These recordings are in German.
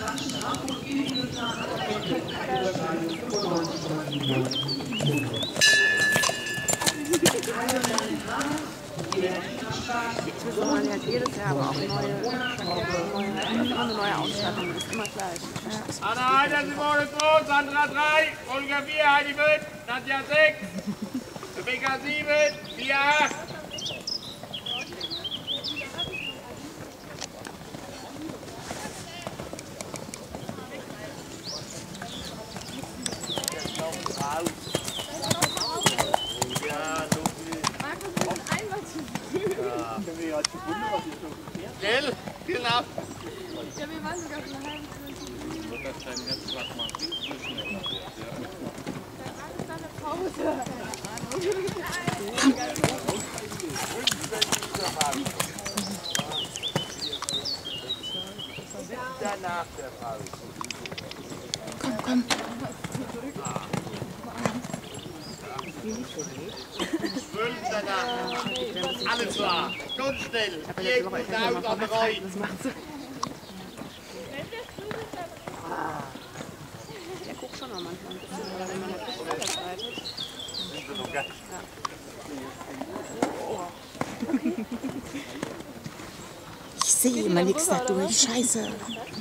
Jetzt müssen wir halt jedes Jahr aber auch immer eine neue Ausstattung, das ist immer gleich. Ja. Anna 1, Simone 2, Sandra 3, Olga 4, Heidi 5, Nadja 6, Rebecca 7, Pia 8. Gell? Genau. Ja, wir waren sogar so eine halbe Stunde. Wird das dein Herz wach machen? So schnell noch wird, ja. Dann ist da eine Pause. Danach der Pause. Komm. Danach. Alles klar. Ganz schnell. Jeden Tag am Rein. Das macht so. Der guckt schon noch manchmal ein bisschen, aber wenn man das nicht weiterschreitet. Sind wir noch geil? Ich sehe immer nichts da durch. Scheiße.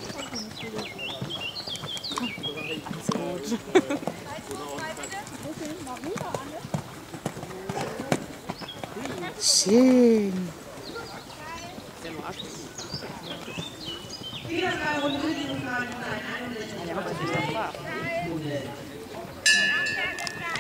Schön. Der nur Arsch. Wieder 3 Runden. Ja, der macht das nicht so brav.